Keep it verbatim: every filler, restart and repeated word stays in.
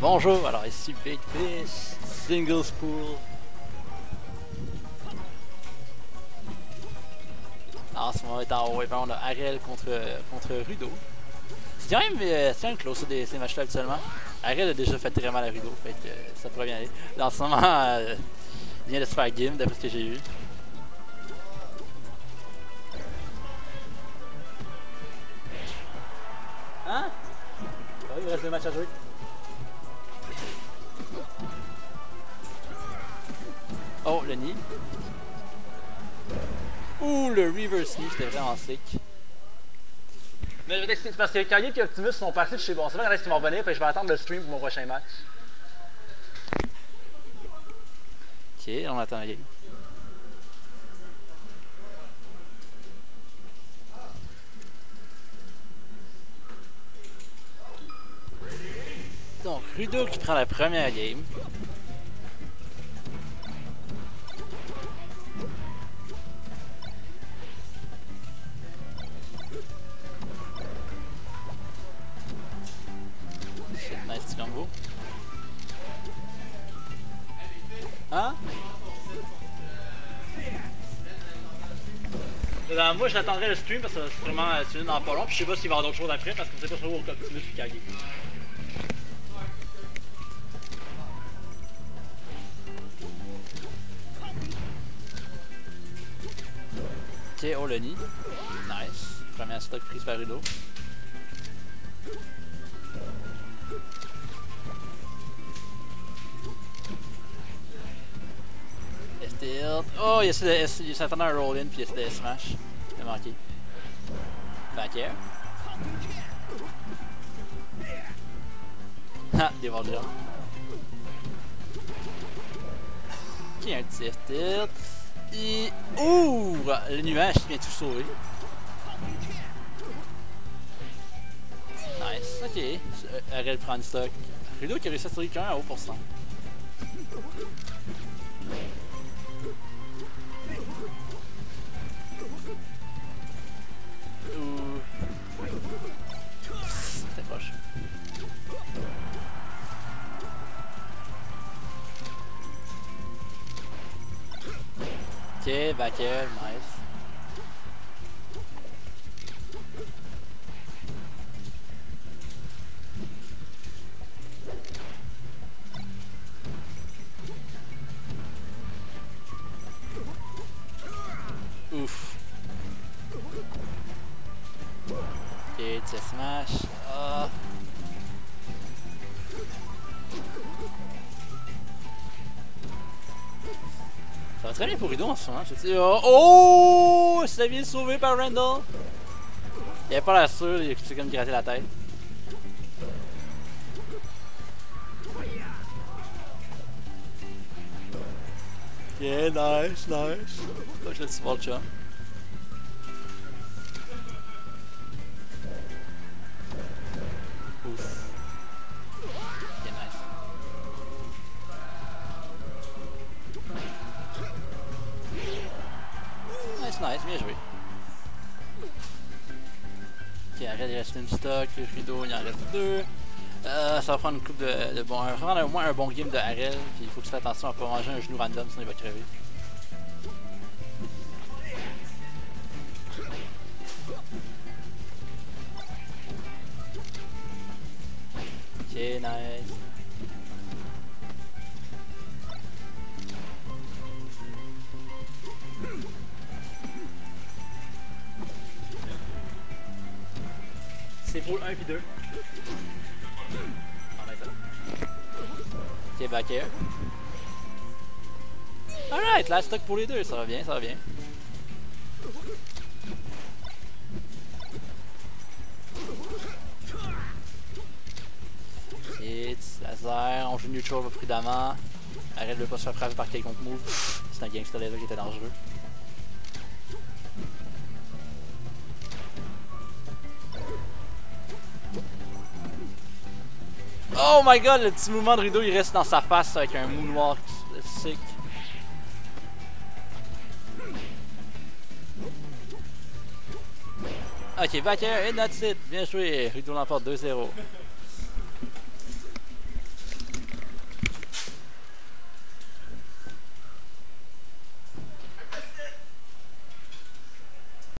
Bonjour, alors ici Big Fish, Single Spool. Alors, en ce moment, on est en haut, on a Arel contre, contre Rudo. C'est quand même, euh, c'est quand même close des, ces matchs-là habituellement. Arel a déjà fait très mal à Rudo, fait que euh, ça pourrait bien aller. Là, en ce moment, euh, il vient de se faire game d'après ce que j'ai vu. Hein? Ah oui, il reste deux matchs à jouer. Oh, le nid. Ouh, le reverse knee, c'était vraiment sick. Mais je vais t'expliquer, parce que Kanye et Optimus sont partis de chez bon. C'est vrai qu'il y en a qui vont revenir, puis je vais attendre le stream pour mon prochain match. Ok, on attend la game. Donc, Rudo qui prend la première game. Nice petit combo. Hein? Euh, moi, j'attendrai le stream parce que c'est vraiment euh, c'est dans pas long. Puis je sais pas s'il va y avoir d'autres choses après parce qu'on sait pas trop où Optimus puis Kage. Ok, oh le nid. Nice. Première stock prise par Rudo. Oh, il essaie de. Il s'attendait à un roll-in puis il essaie de smash. Il a manqué. Back air. Ah, des balles de jump. Ok, un petit F-tilt. Et. Ouh! Le nuage qui vient tout sauver. Nice, ok. Arrête de prendre stock. Rudo qui a réussi à sauver quand même à haut pourcent. C'était proche. Ok, back air, nice. Ouf. Ok, petit smash. Ah. Ça va très bien pour Rudo en ce moment. Je te dis, oh, oh, ça vient sauvé par Randall. Il avait pas l'air sûr, il a comme gratté la tête. Yeah, nice, nice. Là, je l'ai dit voir le chat. Ouf. Ok, nice. Nice, nice, bien joué. Ok, arrête, il reste une stock, le Rudo, il en reste deux. Euh, ça va prendre une coupe de, de bon. Vraiment au moins un bon game de Arel, puis il faut que tu fasses attention à pas manger un genou random, sinon il va crever. Ok, nice. C'est pour un puis deux. Ok, back air. Alright, last stock pour les deux, ça va bien, ça va bien. Ok, laser, on joue neutral prudemment. Arrête de pas se faire frapper par quelconque move. C'est un gangster laser qui était dangereux. Oh my god, le petit mouvement de Rudo il reste dans sa face avec un moonwalk sick. Ok, back air and that's it. Bien joué, Rudo l'emporte deux zéro.